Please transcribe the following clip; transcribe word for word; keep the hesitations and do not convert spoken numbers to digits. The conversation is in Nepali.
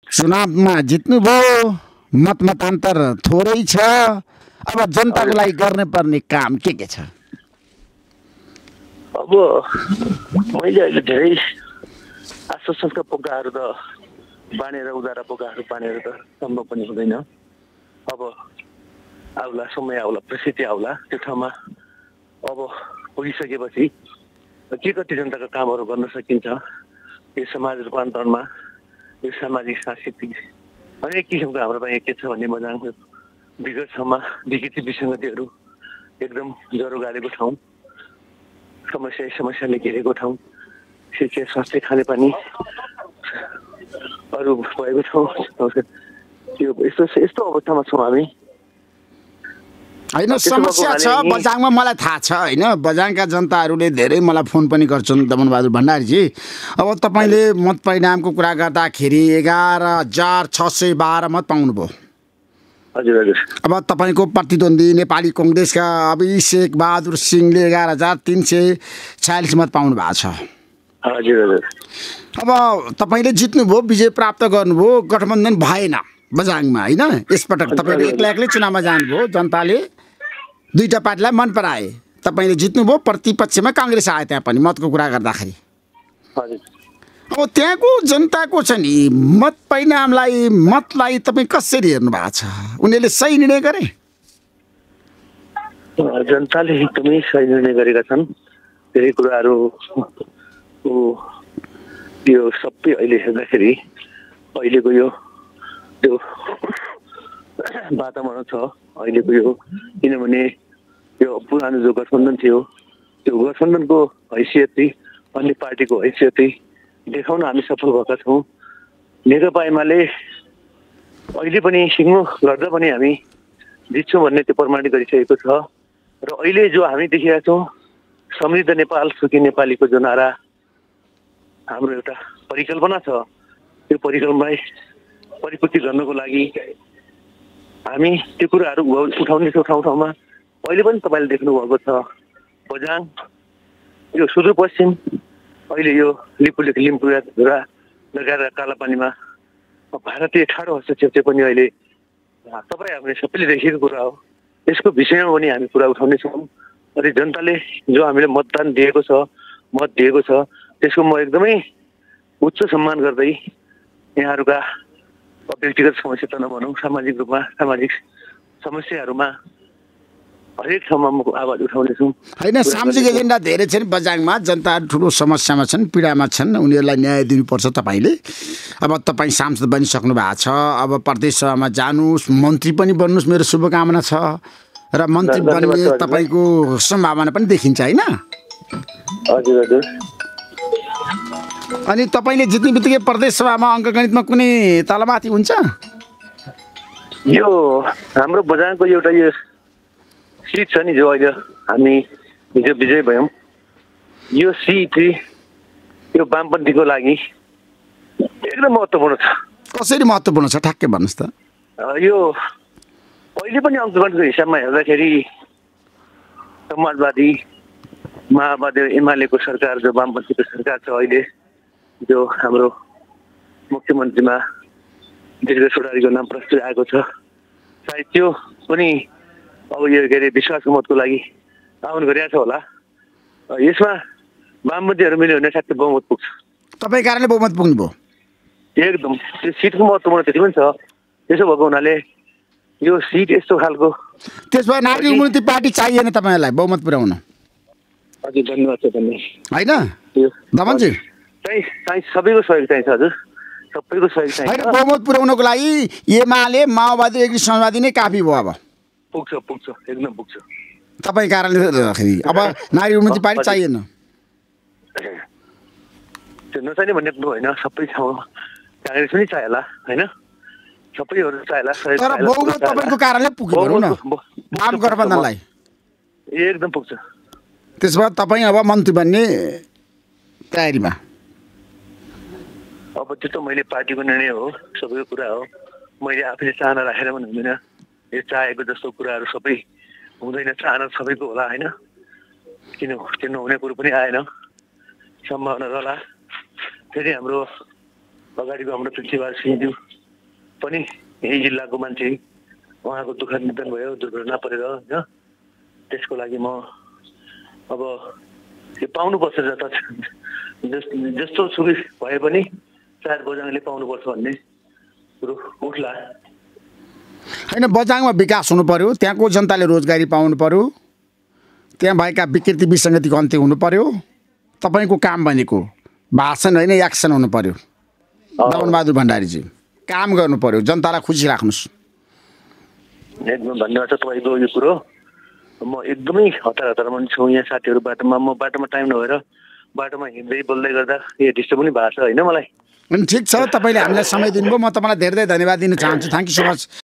चुनावमा जित्नुभयो, मत मतान्तर थोरै छ, अब जनताको लागि गर्ने पर्ने काम के के छ? अब मैले अहिले धेरै आश्वासनका पोकाहरू त बाँडेर उदारा पोकाहरू बाँडेर त सम्भव पनि हुँदैन। अब आउला समय आउला परिस्थिति आउला त्यो ठाउँमा अब पुगिसकेपछि के कति जनताका कामहरू गर्न सकिन्छ यो समाज रूपान्तरणमा, यो सामाजिक सांस्कृतिक अनेक किसिमको हाम्रो ପାଇଁ के छ भन्ने मजाको विगत ठाउँमा विकृति विसङ्गतिहरू एकदम ज्वरो गाडेको ठाउँ, समस्या समस्याले घेरेको ठाउँ, शिक्षा स्वास्थ्य खानेपानी अरू भएको ठाउँ, त्यो यस्तो यस्तो अवस्थामा छौँ हामी। होइन समस्या छ बझाङमा, मलाई थाहा छ होइन। बझाङका जनताहरूले धेरै मलाई फोन पनि गर्छन् दमनबहादुर भण्डारीजी। अब तपाईँले मत परिणामको कुरा गर्दाखेरि एघार हजार छ सय बाह्र मत पाउनुभयो। हजुर हजुर। अब तपाईँको प्रतिद्वन्दी नेपाली कङ्ग्रेसका अभिषेक बहादुर सिंहले एघार हजार तिन सय छयालिस मत पाउनु भएको छ। हजुर हजुर। अब तपाईँले जित्नुभयो, विजय प्राप्त गर्नुभयो, गठबन्धन भएन बझाङमा होइन। यसपटक तपाईँले एक्लै एक्लै चुनावमा जानुभयो, जनताले दुईवटा पार्टीलाई मन पराए, तपाईँले जित्नुभयो, प्रतिपक्षमा काङ्ग्रेस आयो त्यहाँ पनि मतको कुरा गर्दाखेरि। अब त्यहाँको जनताको छ नि मत परिणामलाई, मतलाई तपाईँ कसरी हेर्नु भएको छ? उनीहरूले सही निर्णय गरे? जनताले एकदमै सही निर्णय गरेका छन्। धेरै कुराहरू यो सबै अहिले हेर्दाखेरि अहिलेको यो त्यो वातावरण छ अहिलेको यो, किनभने यो पुरानो जो गठबन्धन थियो त्यो गठबन्धनको हैसियतै अन्य पार्टीको हैसियतै देखाउन हामी सफल भएका छौँ। नेकपा एमाले अहिले पनि सिङ्गो लड्दा पनि हामी जित्छौँ भन्ने त्यो प्रमाणित गरिसकेको छ। र अहिले जो हामी देखिरहेका छौँ समृद्ध नेपाल सुखी नेपालीको जो नारा हाम्रो एउटा परिकल्पना छ, त्यो परिकल्पनालाई परिपूर्ति गर्नको लागि हामी त्यो कुराहरू उठाउनेछौँ ठाउँ ठाउँमा। अहिले पनि तपाईँले देख्नुभएको छ बझाङ यो सुदूरपश्चिम अहिले यो लिपुलेख लिम्पुरा धुरा लगाएर कालापानीमा भारतीय ठाडो हस्तक्षेप चाहिँ पनि अहिले तपाईँ हामीले सबैले देखेको कुरा हो। यसको विषयमा पनि हामी कुरा उठाउनेछौँ। अनि जनताले जो हामीले मतदान दिएको छ, मत दिएको छ, त्यसको म एकदमै उच्च सम्मान गर्दै यहाँहरूका व्यक्तिगत समस्या त नभनौँ, सामाजिक रूपमा सामाजिक समस्याहरूमा हरेक ठाउँमा म आवाज उठाउनेछु। होइन सामाजिक एजेन्डा धेरै छन् बझाङमा, जनताहरू ठुलो समस्यामा छन्, पीडामा छन्, उनीहरूलाई न्याय दिनुपर्छ तपाईँले। अब तपाईँ सांसद बनिसक्नु भएको छ, अब प्रदेश सभामा जानुहोस्, मन्त्री पनि बन्नुहोस्, मेरो शुभकामना छ। र मन्त्री बन्ने तपाईँको सम्भावना पनि देखिन्छ होइन? हजुर हजुर। अनि तपाईँले जित्ने बित्तिकै प्रदेश सभामा अङ्कगणितमा कुनै तलमाथि हुन्छ? यो हाम्रो बझाङको एउटा यो सिट छ नि जो अहिले हामी हिजो विजय भयौँ, यो सिट यो वामपन्थीको लागि एकदम महत्त्वपूर्ण छ। कसरी महत्त्वपूर्ण छ ठ्याक्कै भन्नुहोस् त। यो अहिले पनि अङ्कगणितको हिसाबमा हेर्दाखेरि समाजवादी माओवादी एमालेको सरकार जो वामपन्थीको सरकार छ अहिले, जो हाम्रो मुख्यमन्त्रीमा दीर्घ चौधरीको नाम प्रस्तुत आएको छ, सायद त्यो पनि अब यो के अरे विश्वासको मतको लागि आउनु गरिरहेको छ होला। यसमा वामपन्थीहरू मिल्यो भने ठ्याक्कै बहुमत पुग्छ। तपाईँ कारणले बहुमत पुग्नुभयो? एकदम। त्यो सिटको महत्त्वपूर्ण त्यति पनि छ। त्यसो भएको हुनाले यो सिट यस्तो खालको, त्यसो भए नागरिक उन्मुक्ति पार्टी चाहिएन तपाईँहरूलाई बहुमत पुर्याउन? हजुर धन्यवाद छ धन्यवाद। होइन दमनजी, चाहिँ चाहिँ सबैको सहयोग चाहिन्छ हजुर, सबैको सहयोग चाहिन्छ। होइन बहुमत पुर्याउनको लागि एमाले माओवादी एकीकृत समाजवादी नै काफी भयो? अब पुग्छ पुग्छ एकदम पुग्छ। तपाईँ कारणले गर्दाखेरि अब नागरिक उन्मुक्ति पार्टी चाहिएन? त्यो नचाहिने भन्ने कुरो होइन, सबै ठाउँमा काङ्ग्रेस पनि चाहियो होला होइन, सबैहरू चाहियो। तर बहुमत तपाईँको कारणले पुग्यो भनौँ न वाम गठबन्धनलाई? एकदम पुग्छ। त्यसो भए तपाईँ अब मन्त्री बन्ने तयारीमा? अब त्यो त मैले पार्टीको निर्णय हो, सबैको कुरा हो। मैले आफैले चाहना राखेर पनि हुँदैन, यो चाहेको जस्तो कुराहरू सबै हुँदैन, चाहना सबैको होला होइन, किन त्यो नहुने कुरो पनि आएन, सम्भावना रहला। फेरि हाम्रो अगाडिको हाम्रो पृथ्वीराज सिंहज्यू पनि यही जिल्लाको मान्छे, उहाँको दुःख निधन भयो दुर्घटना परेर होइन। त्यसको लागि म अब यो पाउनुपर्छ जता जस्तो सुरु भए पनि सायद बझाङले पाउनुपर्छ भन्ने कुरो उठ्ला। होइन, बझाङमा विकास हुनु पर्यो, त्यहाँको जनताले रोजगारी पाउनु पर्यो, त्यहाँ भएका विकृति विसङ्गतिको अन्त्य हुनु पर्यो। तपाईँको काम भनेको भाषण होइन, एक्सन हुनु पर्यो। दमनबहादुर भण्डारीजी काम गर्नु पर्यो, जनतालाई खुसी राख्नुहोस्। एकदम धन्यवाद छ तपाईँको यो कुरो। म एकदमै हतार हतारमा पनि छु यहाँ साथीहरू बाटोमा। म बाटोमा टाइम नभएर बाटोमा हिँड्दै बोल्दै गर्दा यो डिस्टर्ब पनि भएको छ होइन मलाई। अनि ठिक छ, तपाईँले हामीलाई समय दिनुभयो, म तपाईँलाई धेरै धेरै धन्यवाद दिन चाहन्छु। Thank you so much.